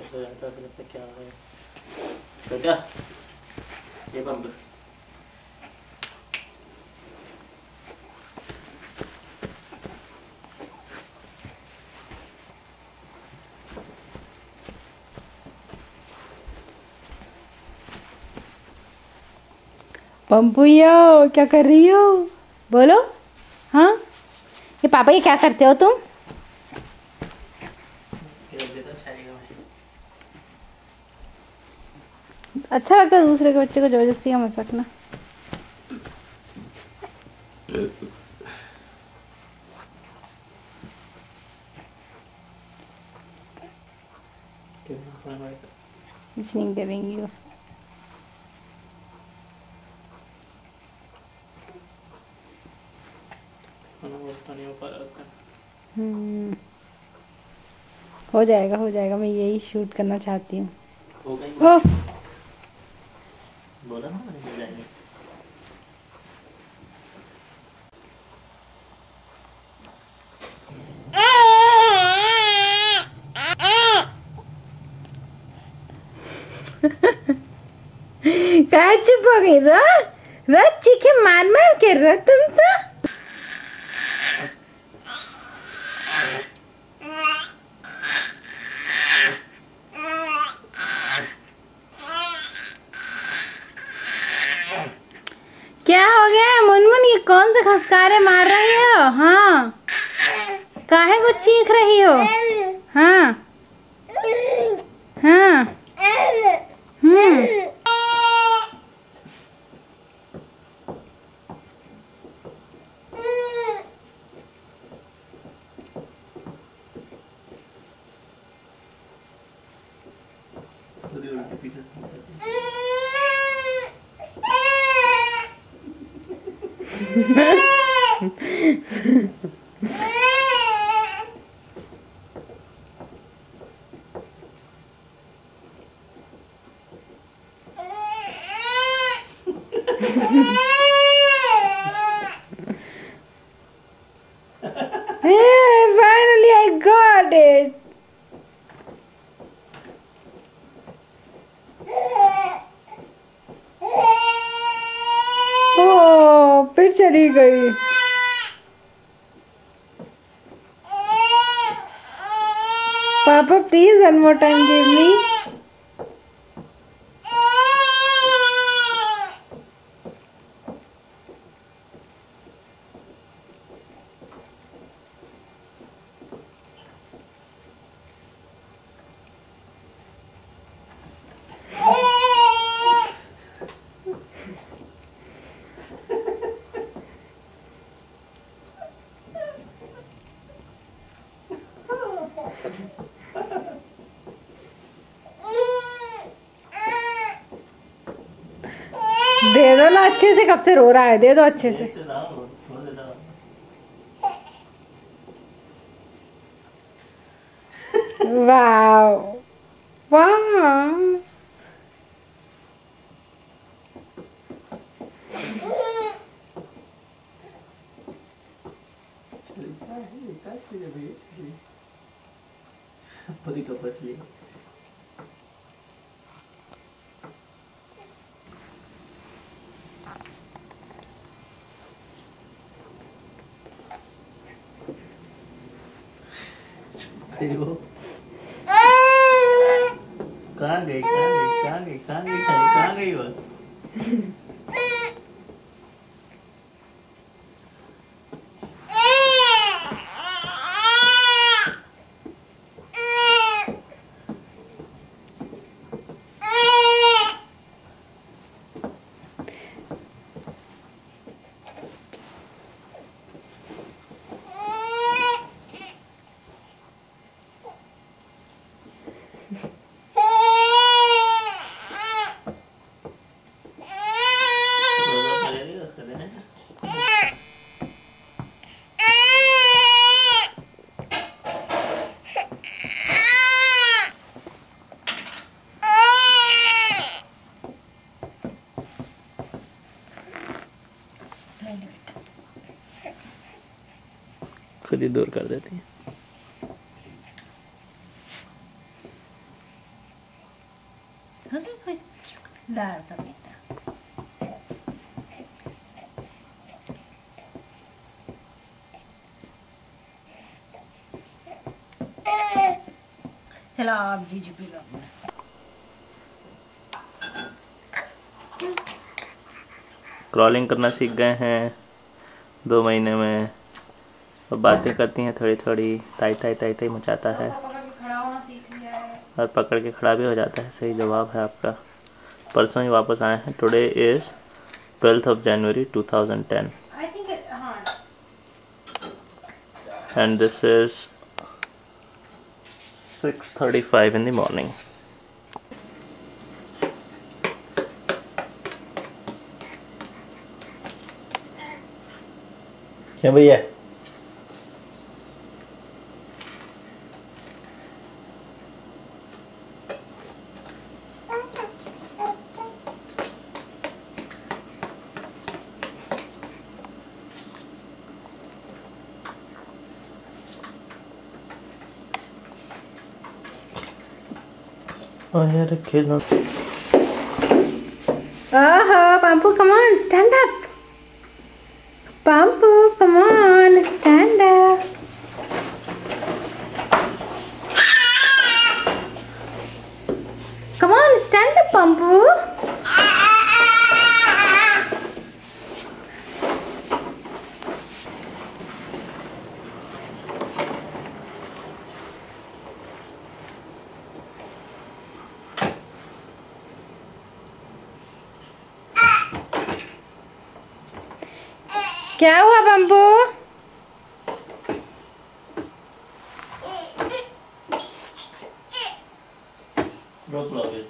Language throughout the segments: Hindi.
हो जाता है तो क्या है बेटा ये पंप पंपुयो क्या कर रही हो? बोलो। हाँ, ये पापा ये क्या करते हो तुम? अच्छा लगता है दूसरे के बच्चे को जबरदस्ती का मत सकना। कुछ नहीं करेंगी वो। हो जाएगा मैं यही शूट करना चाहती हूँ। बोला ना मैंने हो जाएंगे। क्या चुप हो गई रो? चीखे मार मार के रो तुम तो। क्या हो गया मुनमुन? ये कौन से खसकारे मार रही हो? हाँ, काहे को चीख रही हो? हाँ हाँ। पीछे Hey, finally I got it. ओह, फिर चली गई। पापा please one more time give me. दे दो ना अच्छे से, कब से रो रहा है, दे दो अच्छे से। वाह वाह। कहाँ गई वो? खुद ही दूर कर देती है। हो गई खुश लाडका बेटा। चलो आप जीजू पी लो। क्रॉलिंग करना सीख गए हैं 2 महीने में, और बातें करती हैं थोड़ी थोड़ी, ताई ताई ताई ताई मचाता है और पकड़ के खड़ा भी हो जाता है। सही जवाब है आपका। परसों ही वापस आए हैं। Today is 12th January 2010 and this is 6:35 in the morning. क्या भैया? यार खेलना। Pampu, come on, stand up. Pampu, come on, stand up. Come on, stand up, Pampu. क्या हुआ बम्बू? रोक लो अभी।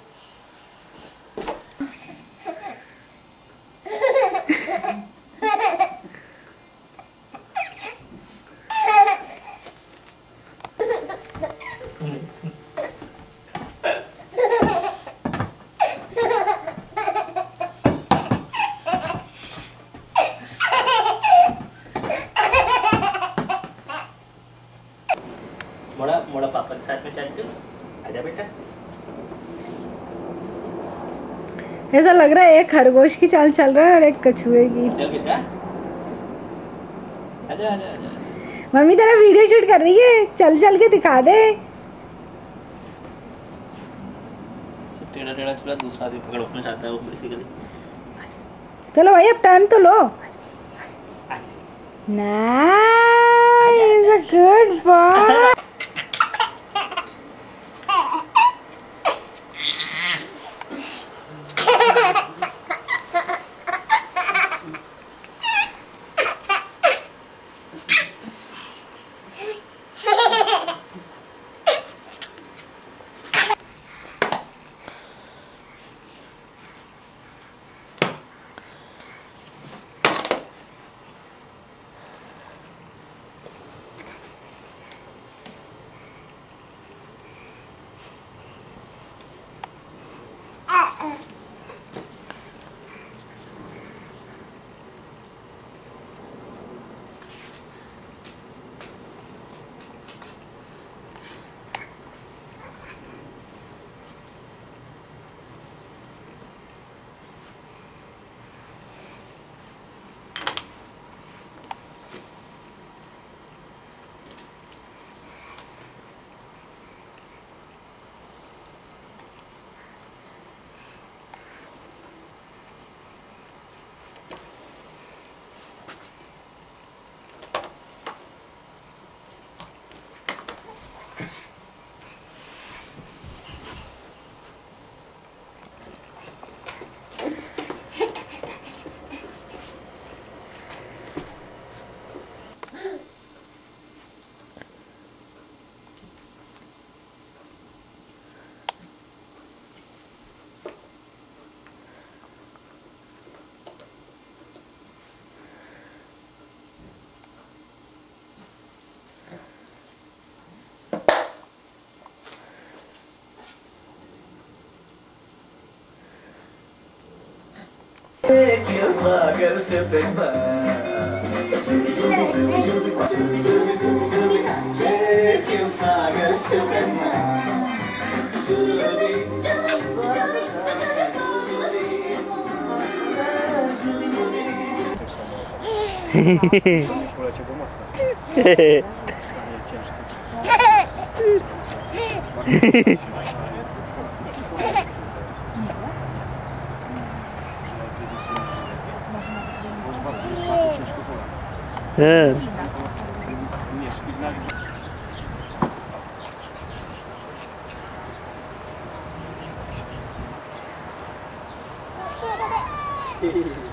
मोड़ा मोड़ा पापा के साथ में चल। आजा बेटा। ऐसा लग रहा है एक खरगोश की चाल चल रहा है और एक कछुए की। चल बेटा। आजा आजा आजा। मम्मी तेरा वीडियो शूट कर रही है, चल चल के दिखा दे। टेढ़ा टेढ़ा चला, दूसरा आदमी पकड़ना चाहता है वो बेसिकली। चलो भाई अब टर्न तो लो। Nice, a good boy. क्यों पागल से प्रेमा क्यों पागल से प्रेमा Poleciał do mostka. Ciężko chora. Nie, szpilnali.